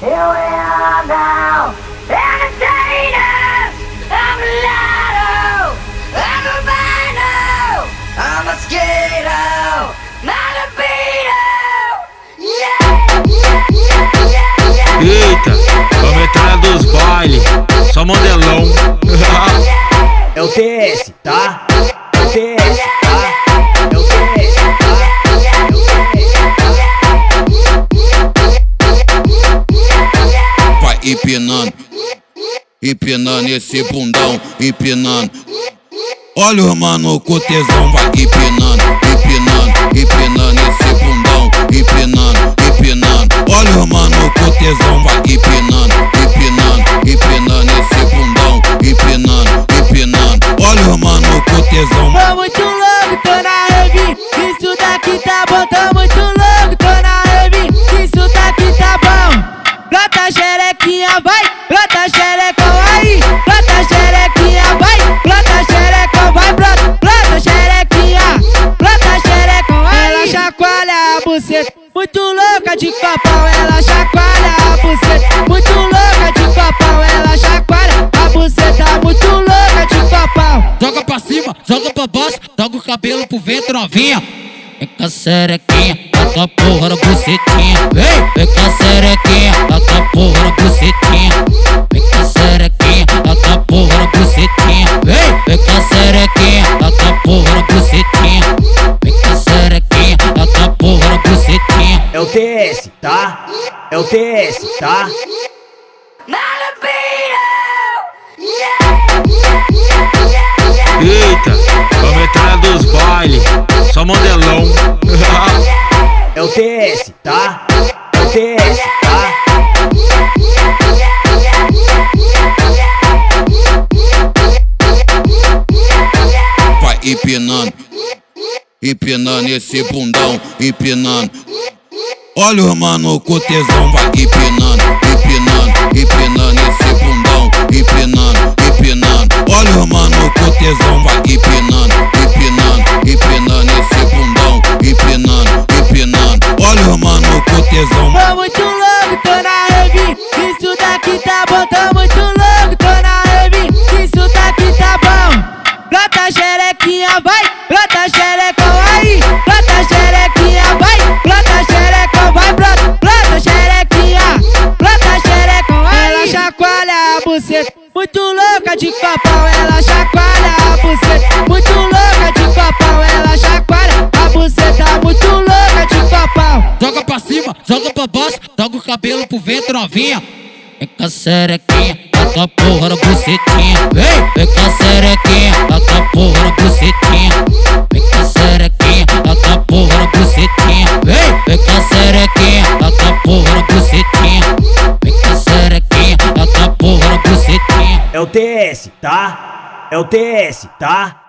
Here we are now, entertainers. I'm a lotto, I'm a rhino, I'm a skater, not a beater. Yeah. Eita, vamos entrar dos bailes, só modelão. É o TS, tá? É o TS, tá? É o TS, tá? Vai empinando, empinando esse bundão, empinando. Olha o mano com tesão, vai empinando, empinando, empinando esse bundão, empinando, empinando. Olha o mano com tesão, vai empinando, empinando, empinando esse bundão, empinando, empinando. Olha o mano com tesão. Tô muito louco, tô na rave, isso daqui tá bom. Tô muito louco, tô na rave, isso daqui tá bom. Brota xerequinha, vai, brota xerecão aí. Brota xerequinha, vai, brota xerecão, vai, brota xerequinha, brota xerecão aí. Ela chacoalha a buceta, muito louca de copão. Ela chacoalha a buceta, muito louca de copão. Ela chacoalha a buceta, muito louca de copão. Joga pra cima, joga pra baixo, joga o cabelo pro vento, novinha. Vem com a serequinha, taca a porra na bucetinha. Vem com a serequinha, taca a porra na bucetinha. Vem com a serequinha, taca a porra na bucetinha. Vem com a serequinha, taca a porra na bucetinha. Vem com a serequinha, taca a porra na bucetinha. É o TS, tá? É o TS, tá? Not a beater. Eita, vamos entrar dos bailes, só modelão. É o TS, tá? É o TS, tá? Vai empinando, empinando esse bundão, empinando. Olha o mano com tesão, vai empinando, empinando, empinando esse bundão, empinando, empinando. Olha o mano com tesão, vai empinando, empinando, empinando esse bundão, empinando, empinando. Olha o mano com tesão. Tô muito louco, tô na rave, isso daqui tá bom. Tô muito louco, tô na rave, isso daqui tá bom. Brota xerequinha, vai, brota xerecão aí. Brota xerequinha, vai, brota xerecão, vai, brota xerequinha, brota xerecão aí. Ela chacoalha a buceta, muito louca de copão. Ela chacoalha a buceta, muito louca de copão. Ela chacoalha a buceta, muito louca de copão. Joga pra cima, joga pra baixo, joga o cabelo pro vento, novinha. Vem com a serequinha, taca a porra na bucetinha. Vem com a serequinha, taca a porra na bucetinha. Vem com a serequinha, taca a porra na bucetinha. Vem com a serequinha, taca a porra na bucetinha. Vem com a serequinha, taca a porra na bucetinha. É o TS, tá? É o TS, tá?